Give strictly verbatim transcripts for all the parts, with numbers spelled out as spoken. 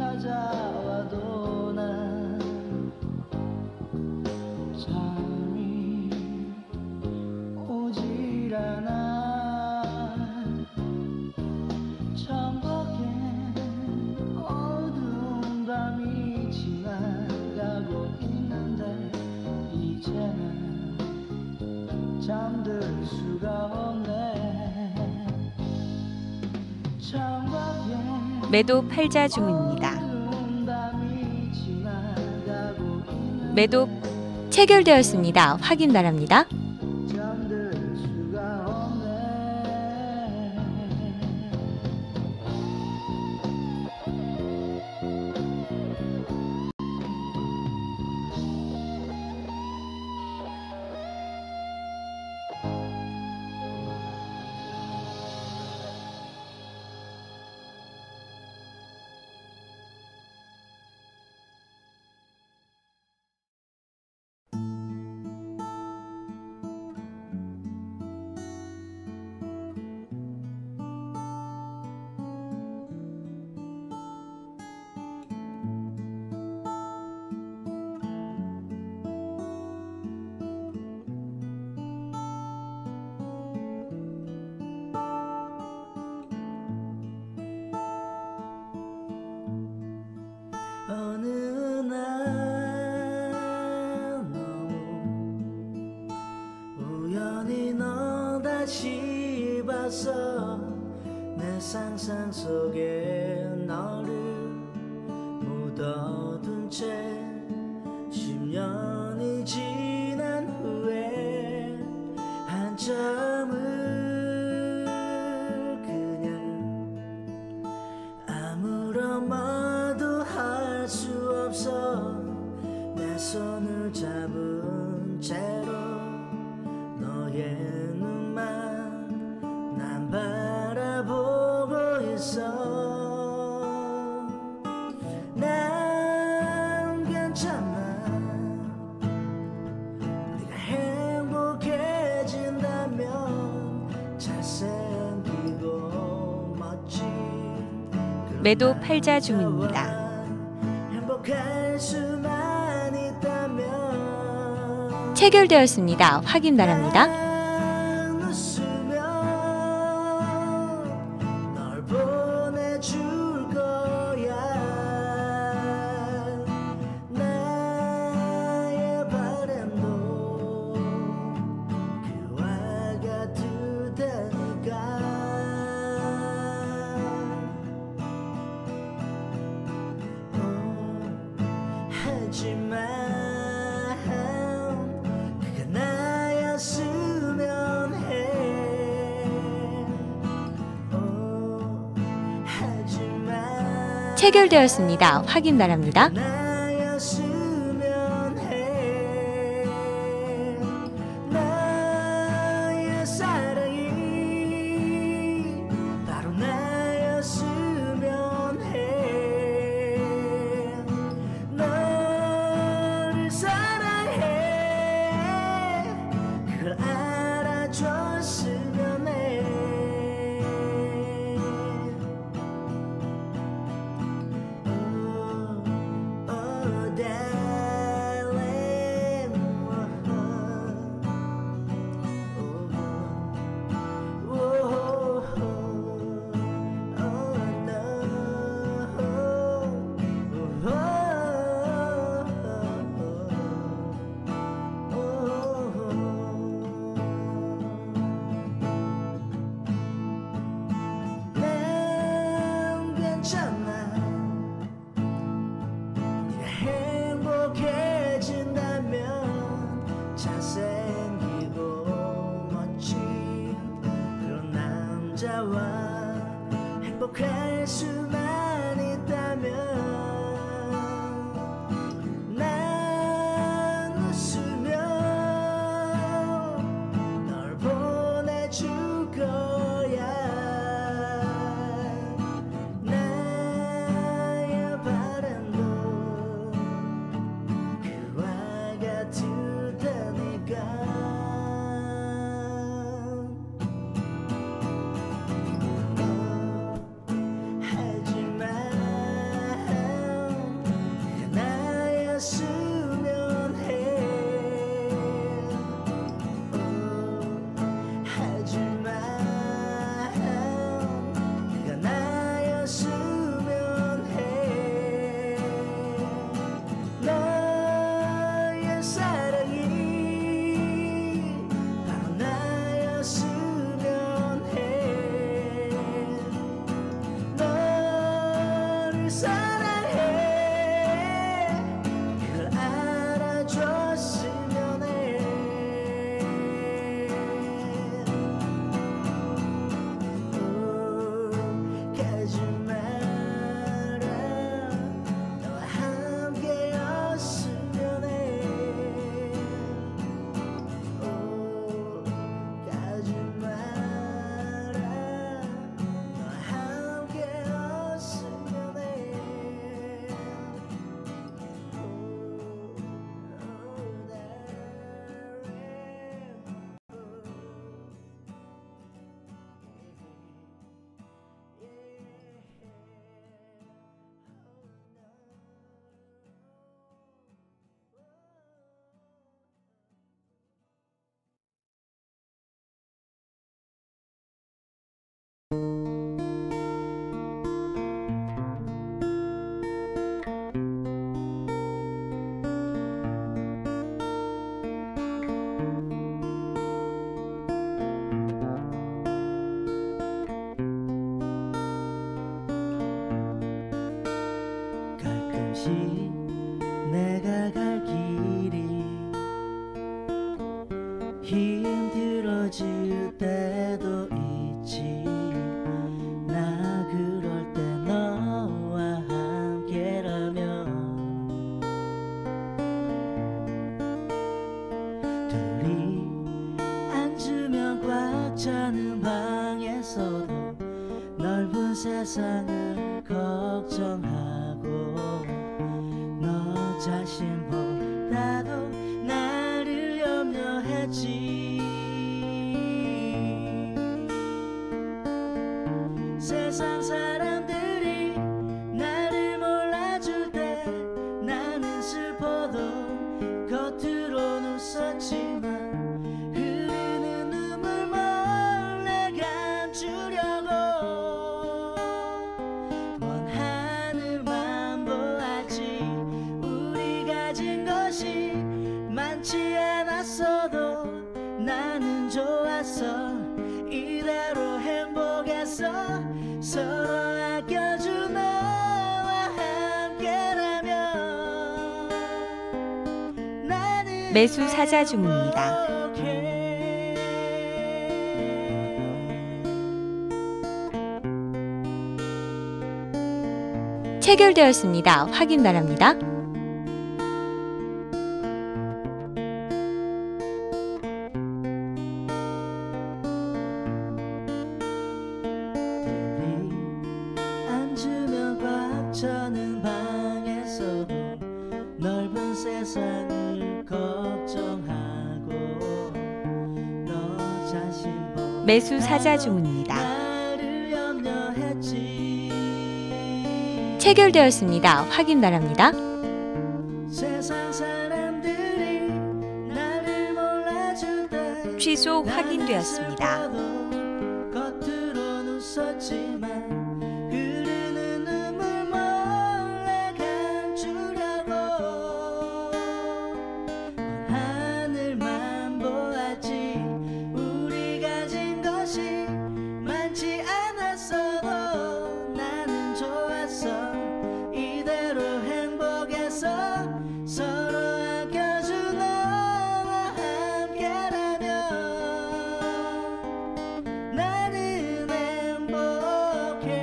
찾아와도 난 잠이 오질 않아. 창밖엔 어두운 밤이 지나가고 있는데 이제는 잠들 수가 없네. 창밖엔 매도 팔자 중입니다. 매도 체결되었습니다. 확인 바랍니다. 잠들 수가 없네. 어느 날 너무 우연히 너 다시 봐서 내 상상 속에 너를 묻어둔 채 십 년이 지난 후에 한참을 그냥 아무런 말도 할 수 없어 내 손을 잡은 채로 너의 눈만 난 바라보고 있어. 난 괜찮아. 네가 행복해진다면 잘생기고 멋진 매도 팔자 중입니다. 행복할 수만 있다면 체결되었습니다. 확인 바랍니다. 난 웃으며 널 보내줄 거야. 나의 바람도 그와 같을 테니까. 하지만 그가 나였으면 해. 오, 하지만 체결되었습니다. 확인 바랍니다. 나였으면 해. 나의 사랑이 바로 나였으면 해. 너를 사랑해. 그걸 알아줬으면 해. Oh, oh, darling. Oh, oh, oh, no. 난 괜찮아. 네가 행복해진다면 잘생기고 멋진 그런 남자와 행복할 수만 있다면 난 웃으며 널 보내줄 거야. 나의 바람도 그와 같을 테니까. 하지만 지울 때도 있지. 나 그럴 때 너와 함께라면 둘이 앉으면 꽉 차는 방에서도 넓은 세상을 걱정하고 너 자신보다도 나를 염려했지. 세상 사람들이 나를 몰라줄 때 나는 슬퍼도 겉으로는 웃었지만 흐르는 눈물 몰래 감추려고 먼 하늘만 보았지. 우리 가진 것이 많지 않았어도 나는 좋았어. 이대로 행복했어. 서로 아껴준 너와 함께라면 나는 매수 사자 중입니다. 행복해. 체결되었습니다. 확인 바랍니다. 앉으면 꽉 차는 방에서도 넓은 세상을 걱정하고 너 자신보다 매수 사자 중입니다. 나를 염려했지. 체결되었습니다. 확인 바랍니다. 세상 사람들이 나를 몰라줄 때 취소 확인되었습니다. 겉으로는 웃었지만 흐르는 눈물 몰래 감추려고 먼 하늘만 보았지. 우리 가진 것이 많지 않았어도 나는 좋았어. 이대로 행복했어. 서로 아껴준 너와 함께라면 나는 행복해.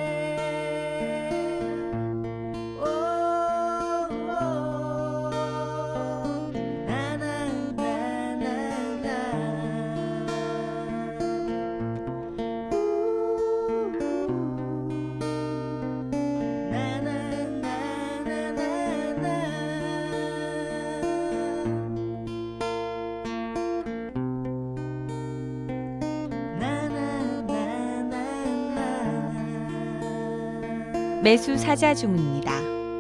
오, 오, 나나나나나. 매수 사자 중입니다.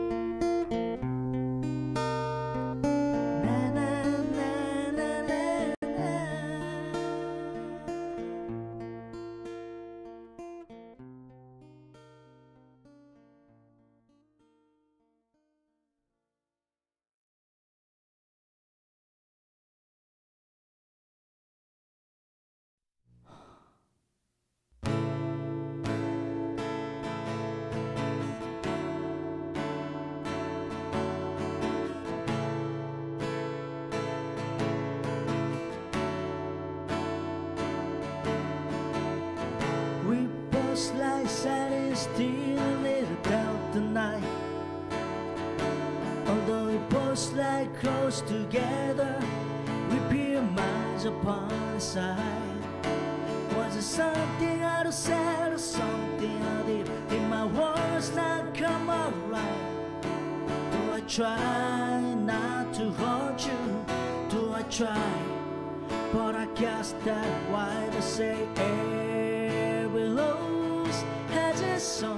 We both lie silent, still a little doubt tonight. Although we both lie close together, we appear miles upon the side. Was it something out of sight or something out deep? Did my words not come out right? Do I try not to hurt you? Do I try? But I guess that's why they say every rose has its song.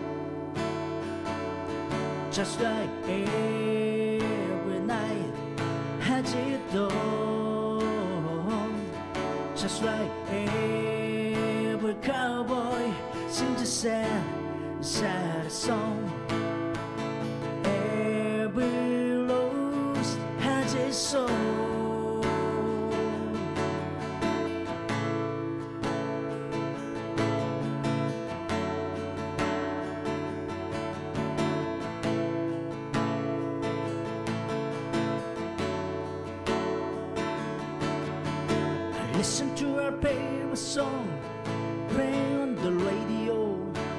Just like every night has its dawn. Just like every cowboy sings a sad, sad song. Every rose has its soul. Listen to your favorite song playing on the radio.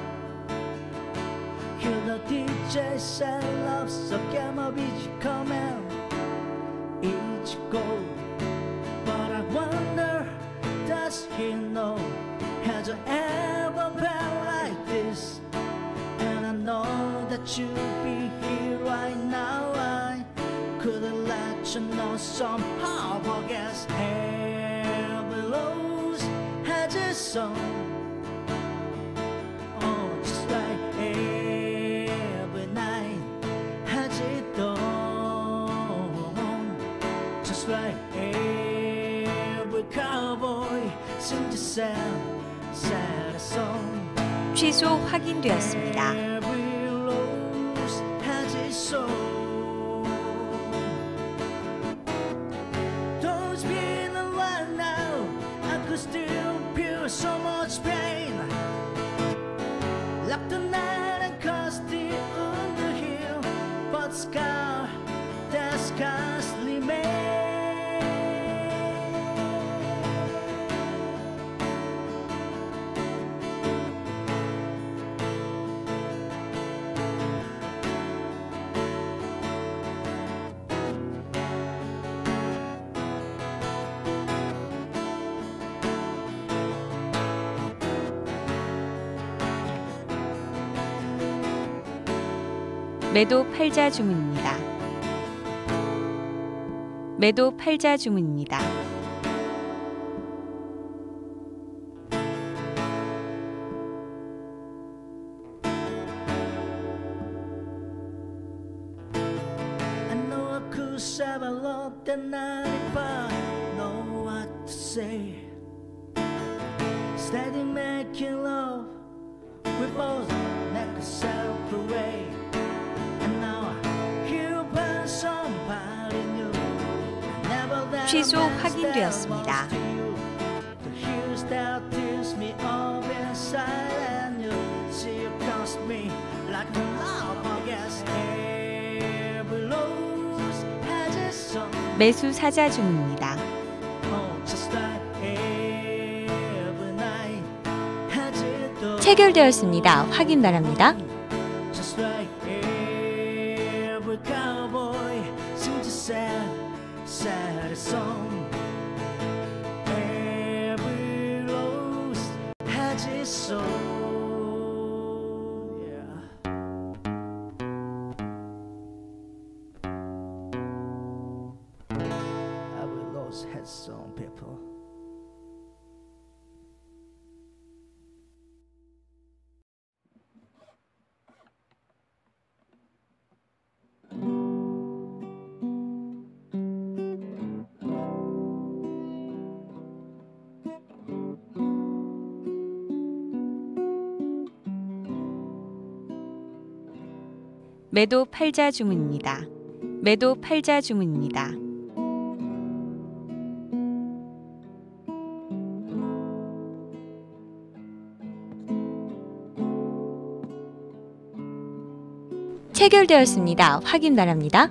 Hear the D J say love so gamma beach coming each go. But I wonder, does he know? Has you ever felt like this? And I know that you'll be here right now. I couldn't let you know somehow. I guess every rose has its song. Oh, just like every night has its dawn. Just like every cowboy sings a sad, sad song. 취소 확인되었습니다. Every rose has its soul. Don't spin around now. I could still feel so much pain. Like the night and custody on the hill, but scar, that scars remain. 매도 팔자 주문입니다. 매도 팔자 주문입니다. I know I could have a lot that night if I know what to say. Steady making love, we both never separate. And now I hear about somebody new. Never that 취소 I 확인되었습니다. to you. The hills that tears me up inside, and you see you cost me like a love. I guess every rose has its song. 매수 사자 주문입니다. Oh, just like every night has its dawn. 체결되었습니다. 확인 바랍니다. Just like every cowboy sings a sad, sad song. Every rose has its soul. Yeah. Every rose has its own people. 매도 팔자 주문입니다. 매도 팔자 주문입니다. 체결되었습니다. 확인 바랍니다.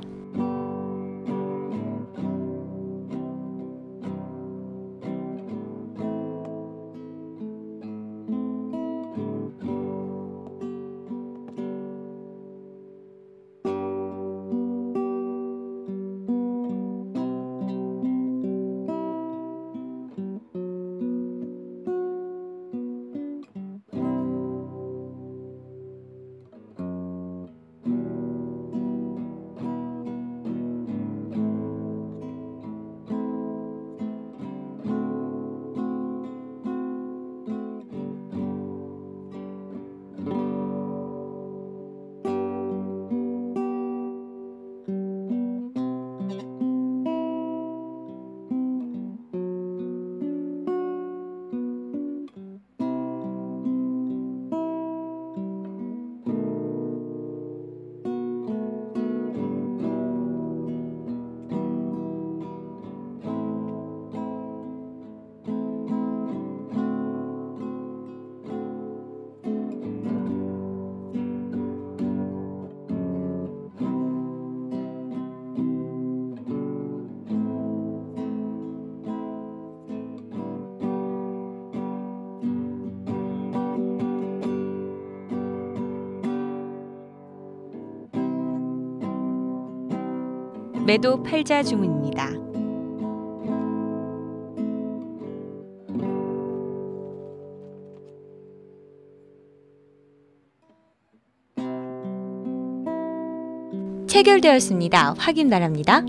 매도 팔자 중입니다. 체결되었습니다. 확인 바랍니다.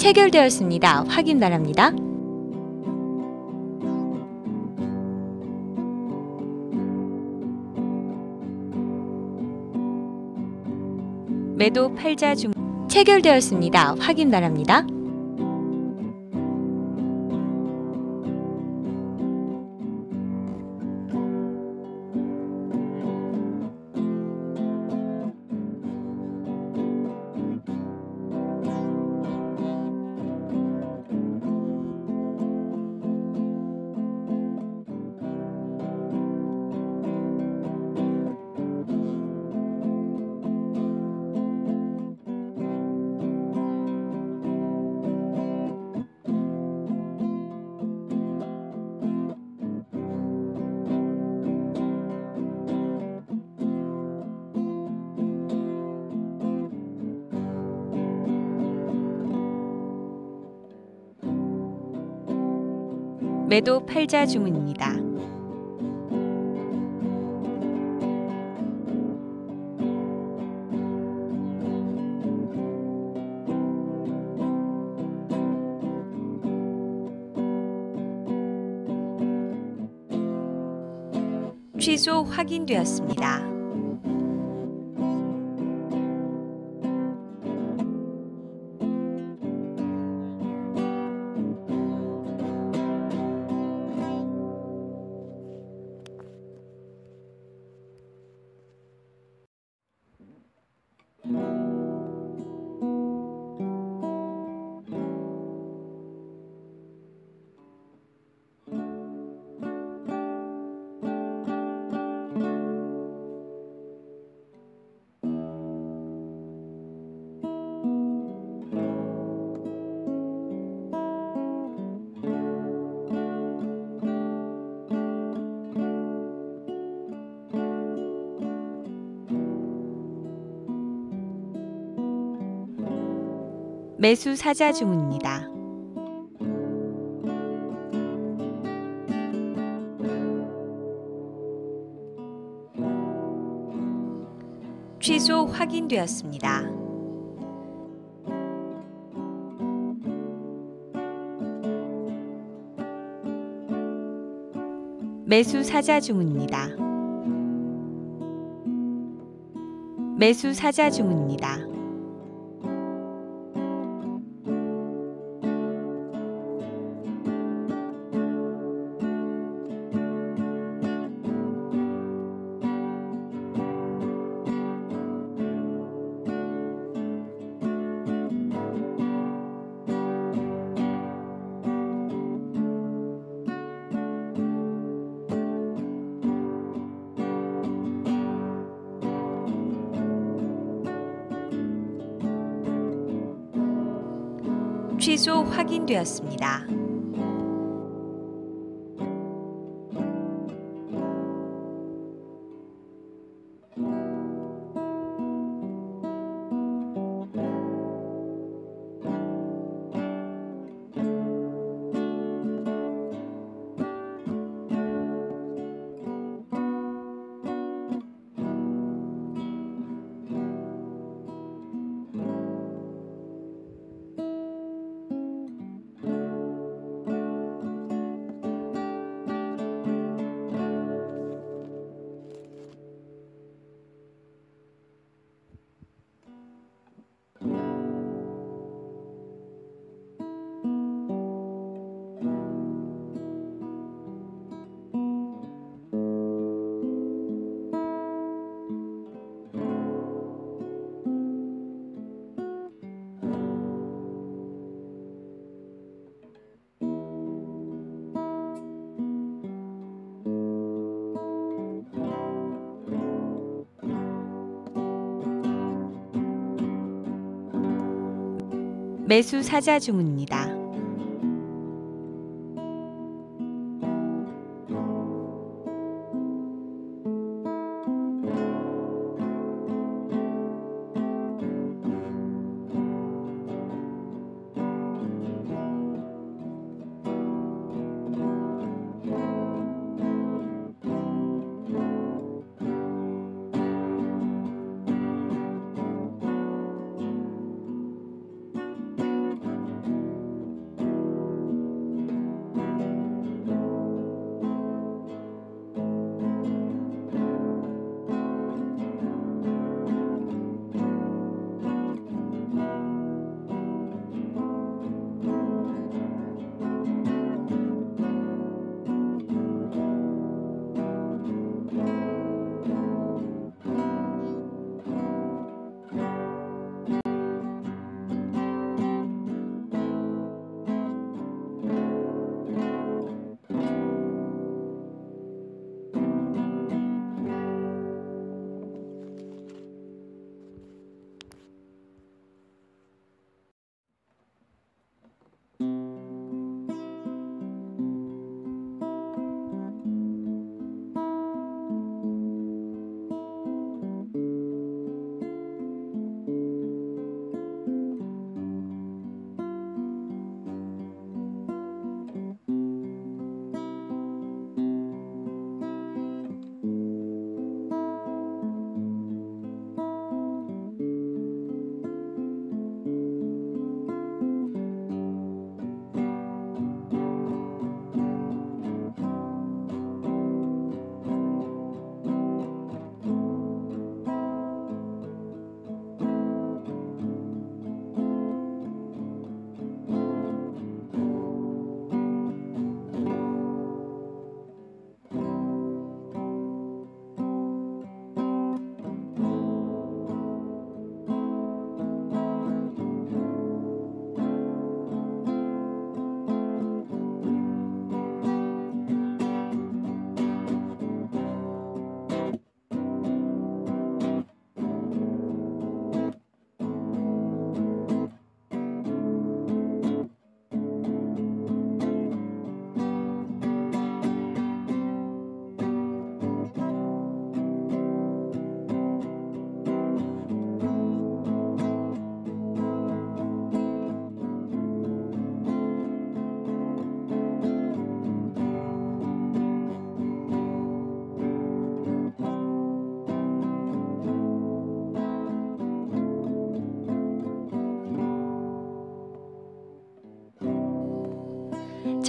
체결되었습니다. 확인 바랍니다. 매도 팔자 중 체결되었습니다. 확인 바랍니다. 매도 팔자 주문입니다. 취소 확인되었습니다. 매수 사자 주문입니다. 취소 확인되었습니다. 매수 사자 주문입니다. 매수 사자 주문입니다. 취소 확인되었습니다. 매수 사자 주문입니다.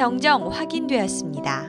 정정 확인되었습니다.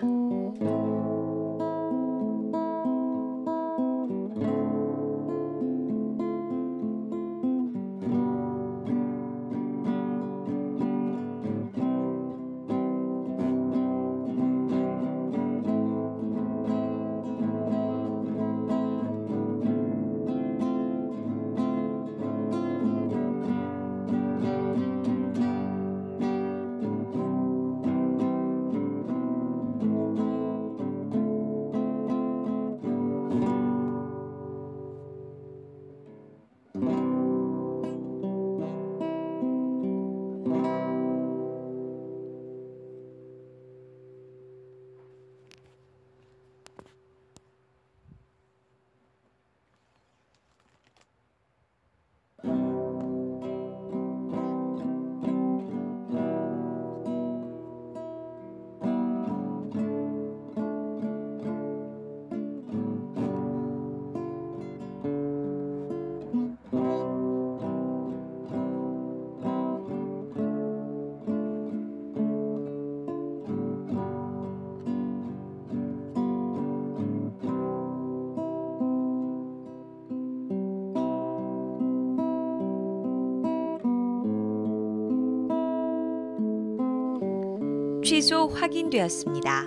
취소 확인되었습니다.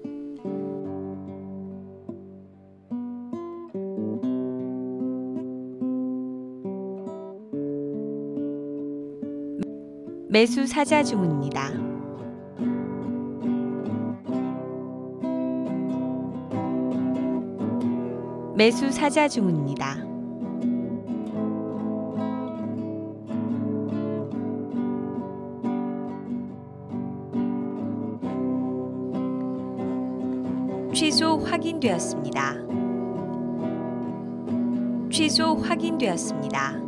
매수 사자 중입니다. 매수 사자 중입니다. 취소 확인되었습니다. 취소 확인되었습니다.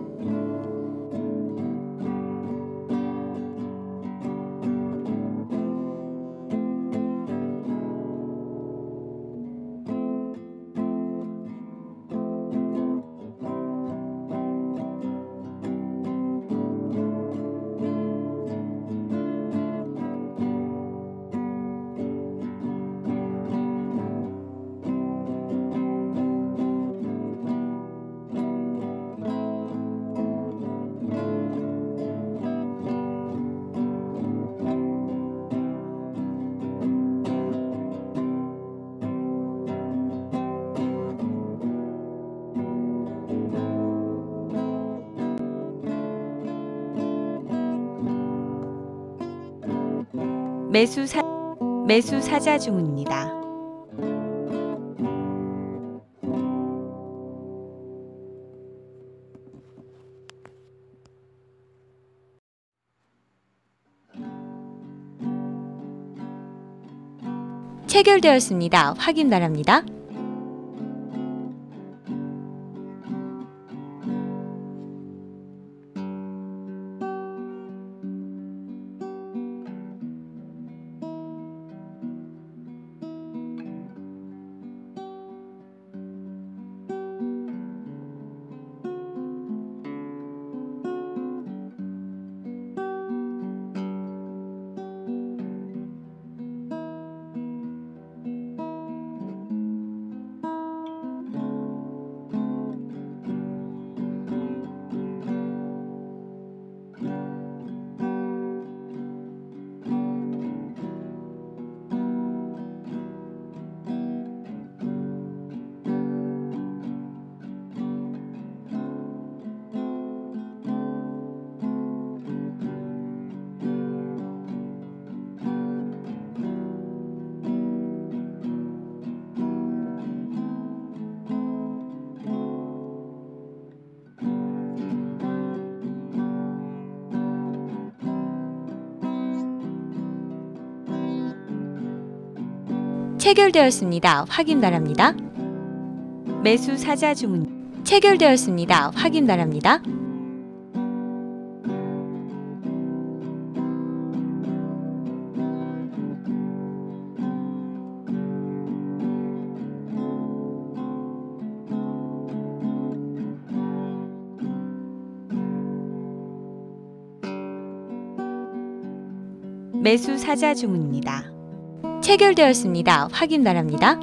매수 사 매수 사자 중입니다. 체결되었습니다. 확인 바랍니다. 체결되었습니다. 확인 바랍니다. 매수 사자 주문 체결되었습니다. 확인 바랍니다. 매수 사자 중입니다. 체결되었습니다. 확인 바랍니다.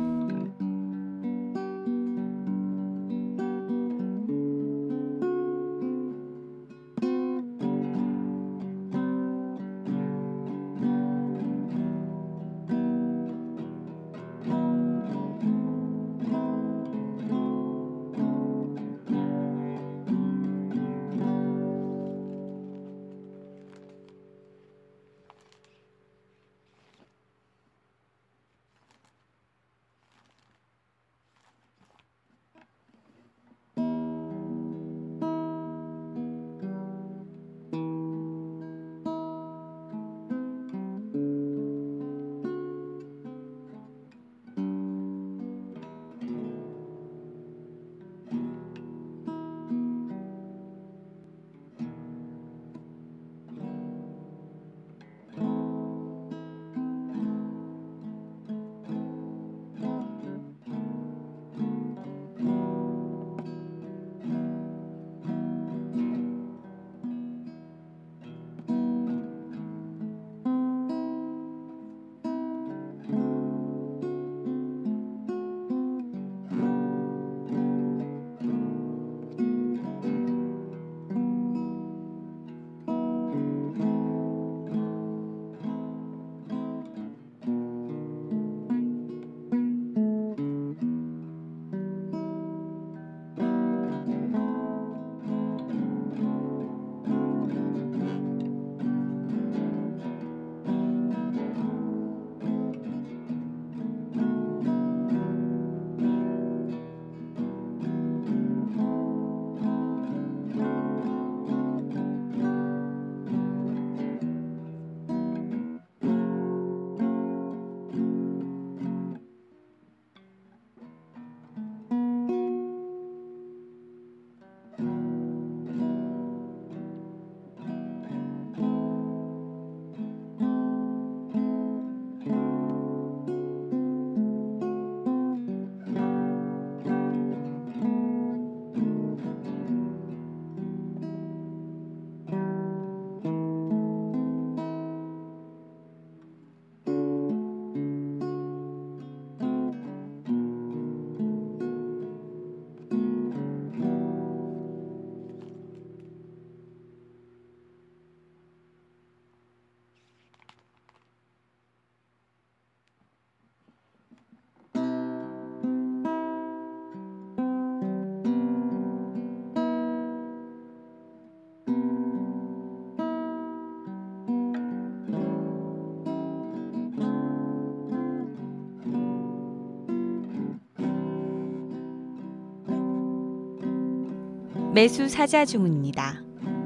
매수 사자 중입니다.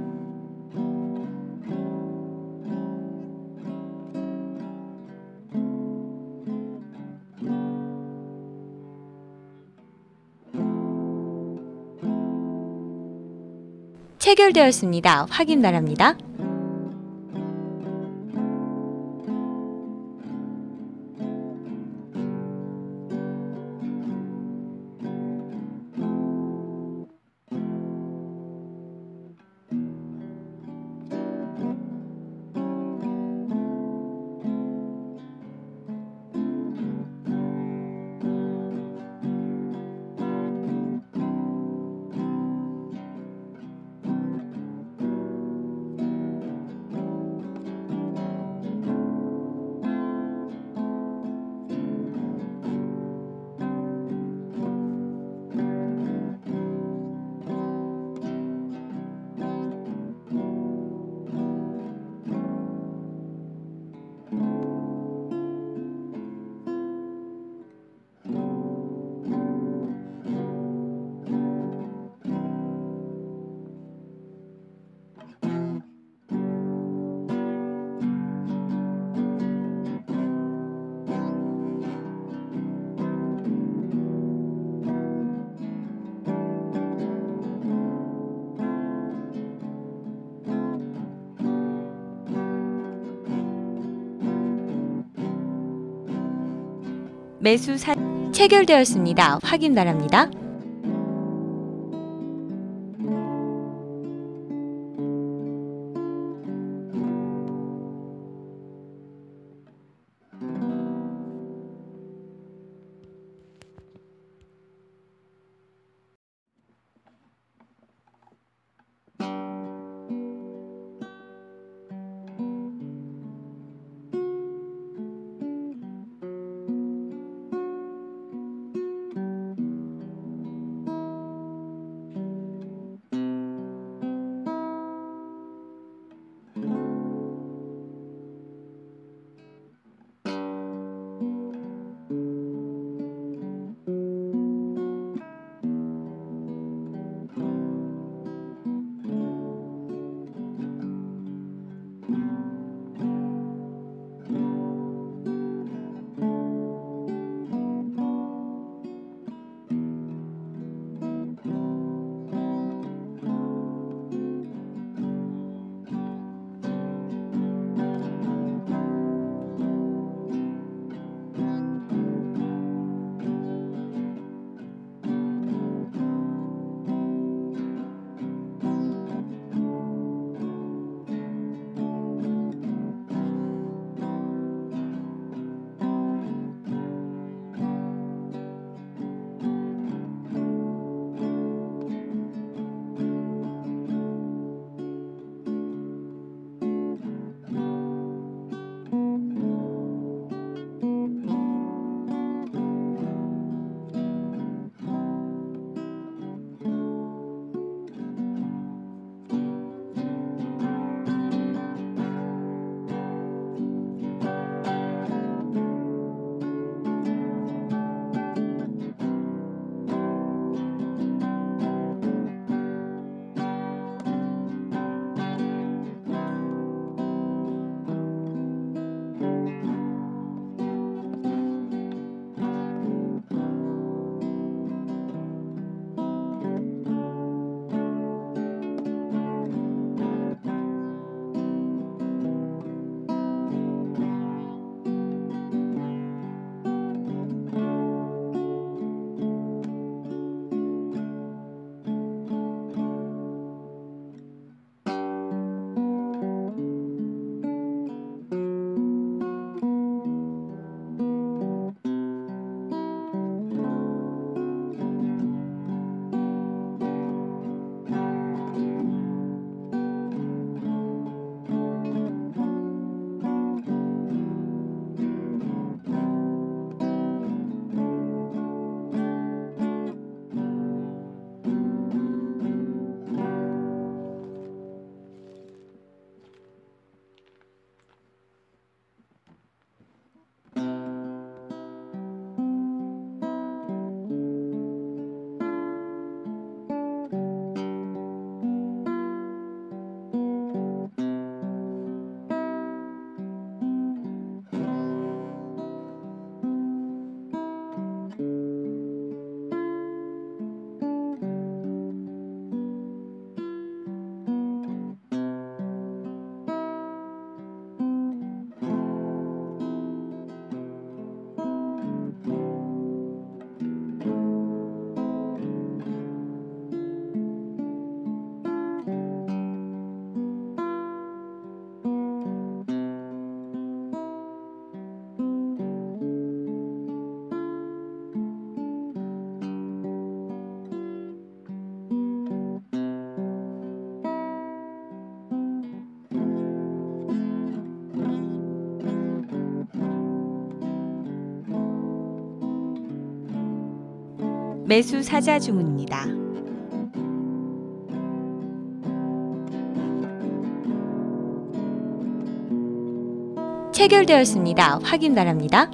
체결되었습니다. 확인 바랍니다. 매수 사 체결되었습니다. 확인 바랍니다. 매수 사자 주문입니다. 체결되었습니다. 확인 바랍니다.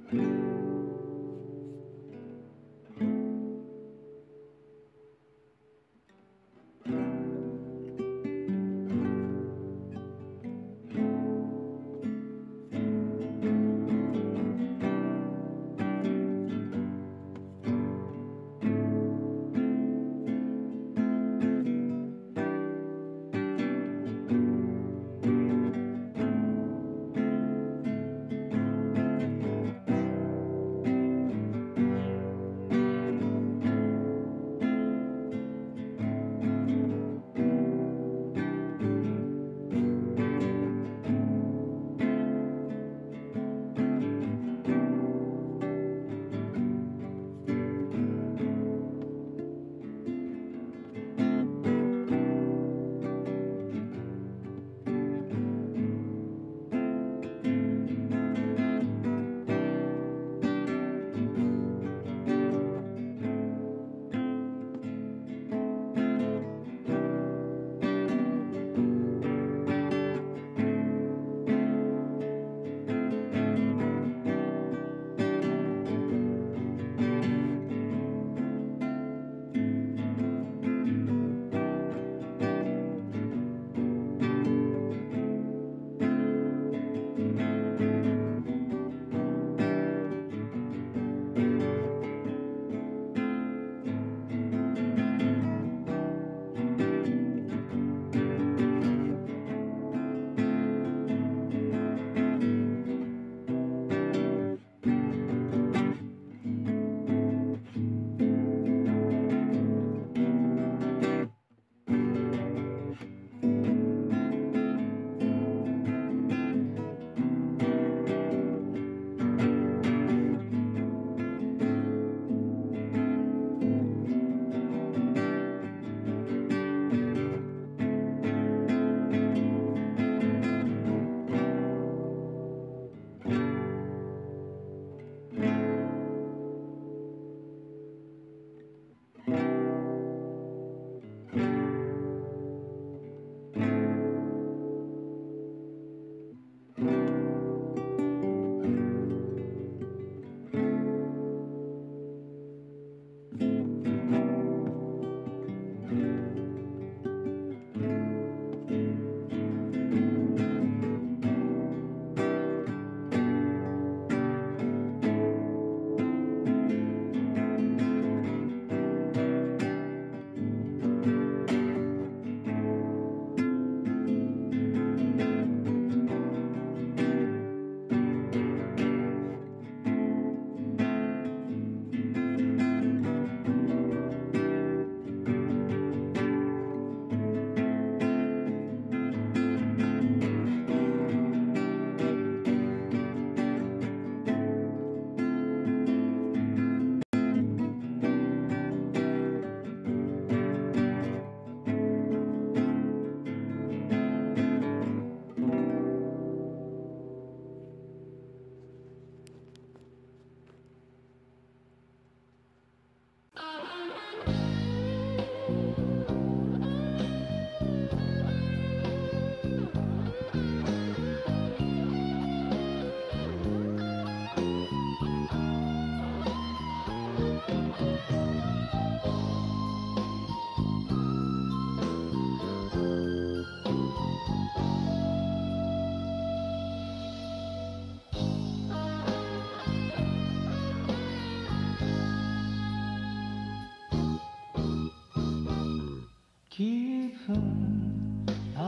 깊은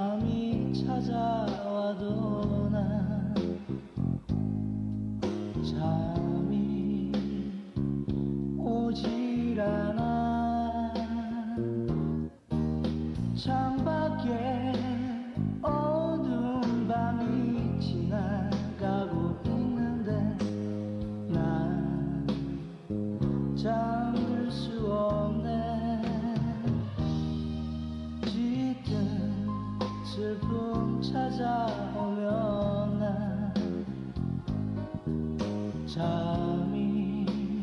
밤이 찾아와도 난 잠이 오질 않아. 창밖에 어두운 밤이 지나가고 있는데 난 잠들 수 없네. 슬픔 찾아오면 난 잠이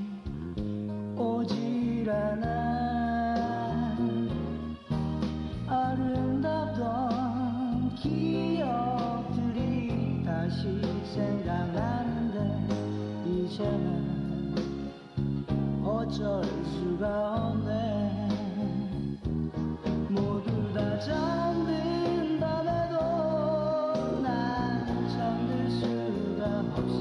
오질 않아. 아름다던 기억들이 다시 생각나는데 이 이제는 어쩔 수가 없네. 모두 다 잠든다해도 난 잠들 수가 없어.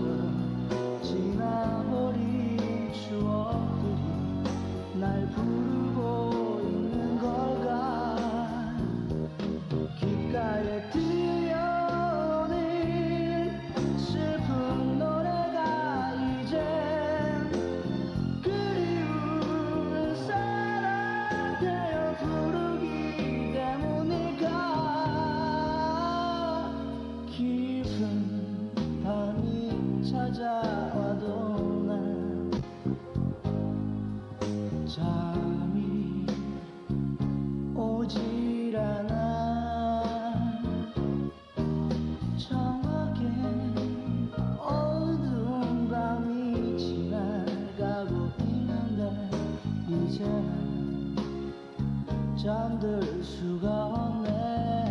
지나버린 추억들이 날 부르고 있는 걸까. 귓가에 들려오는 슬픈 노래가 이젠 그리운 사람 되어 부르기 때문일까. 깊은 밤이 찾아와도 난 잠이 오질 않아. 정확해 어두운 밤이 지나가고 있는데 이제는 잠들 수가 없네.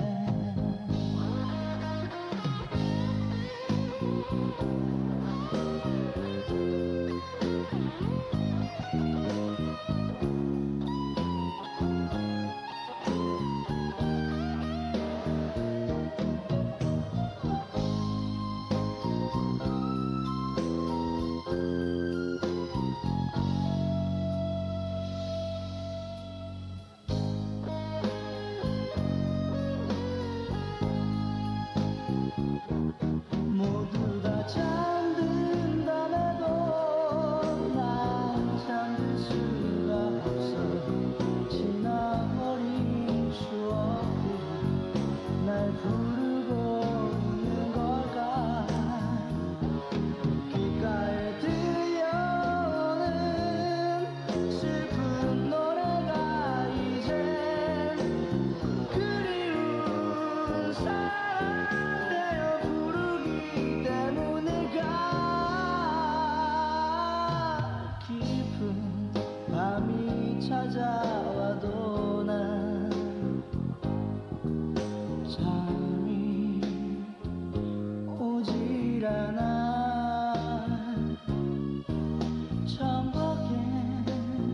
모두 다 잠든다해도 난 잠들 수가 없어. 지나버린 추억들이 날 부르고 있는 걸까. 귓가에 들려오는 슬픈 노래가 이젠 그리운 사람 되어 부르기 때문일까. 깊은 밤이 찾아와도 난 잠이 오질 않아. 창밖엔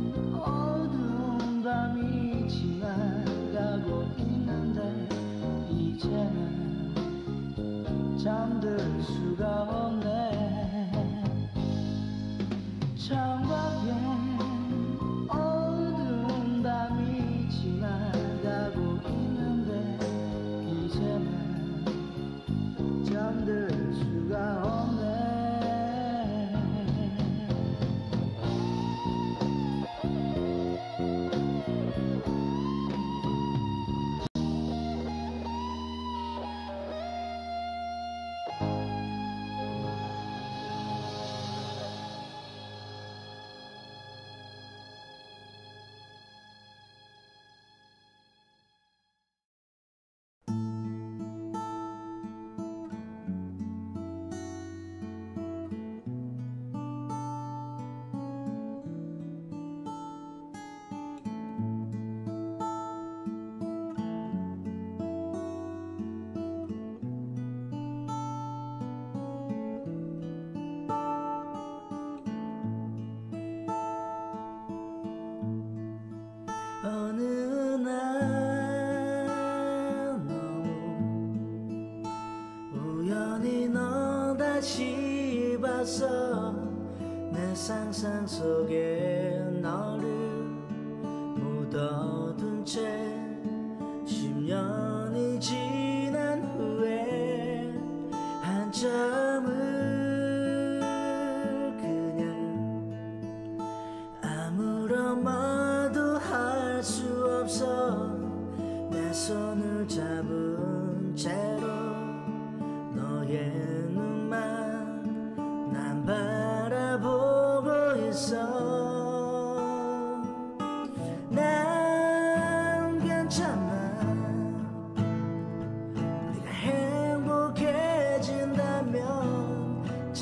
어두운 밤이 지나가고 있는데 이제는 잠들 수가 없네. 창밖엔 어두운 밤이 지나가고 있는데 이제는 잠들 수가 없네. 어느 날 너무 우연히 너 다시 봤어. 내 상상 속에 너를 묻어둔 채 십 년이 지난 후에 한참을 그냥 아무런 말도 할 수 없어. 내 손을 잡은 채로 너의 눈만 난 바라보고 있어. 난 괜찮아. 네가 행복해진다면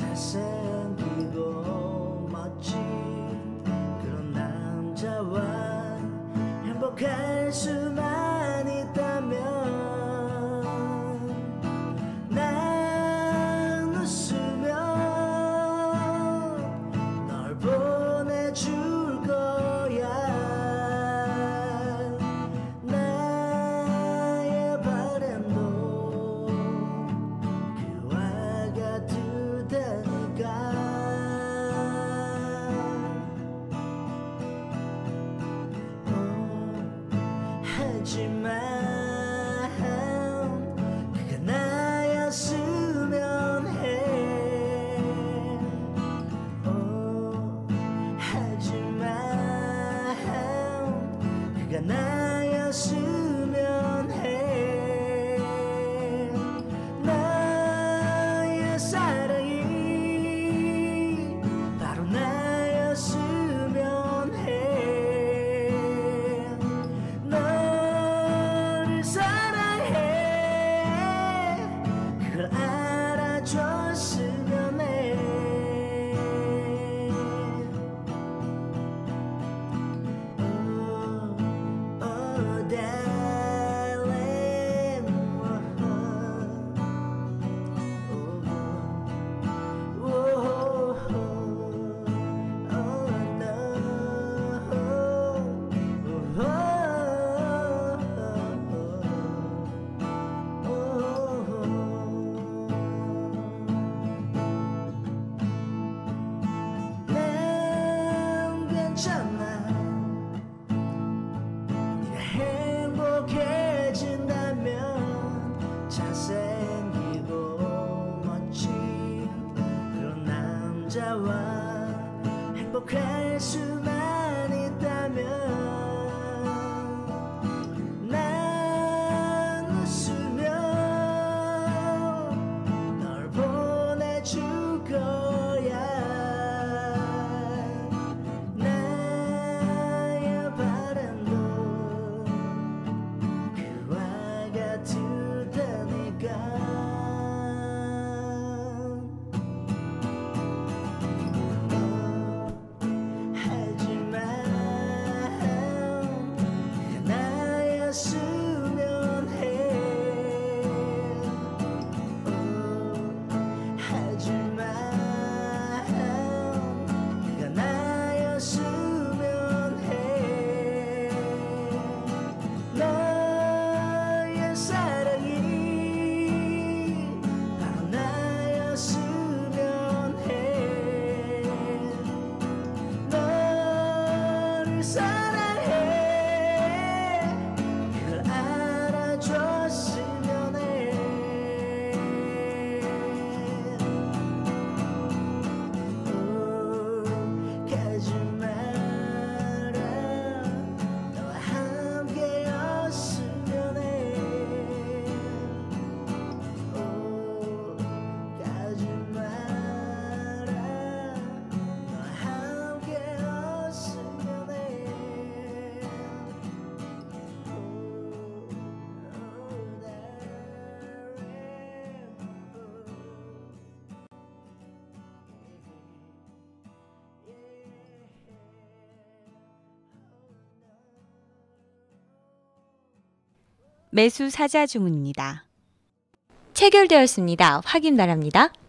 잘생기고 멋진 그런 남자와 행복할 수만 있다면 난 그걸 알아줬으면 해. Oh, oh, darling. Oh, oh, oh, oh, no. Oh, 난 괜찮아. 네가 행복해진다면 잘생기고 멋진 그런 남자와 행복할 수만 있다면 난 웃으며 널 보내줄 거야. 나의 바람도 그와 같을 테니까. 하지만 나였으면 해. 하지만 네가 나였으면 해. 너의 사랑이 바로 나였으면 해. 너를 사랑해. 그걸 알아줬으면 해. 오, 가지 마라. 너와 함께였으면 해. 오, 가지 마라. 너와 함께였으면 해. 오, 매수 사자 주문입니다. 체결되었습니다. 확인 바랍니다.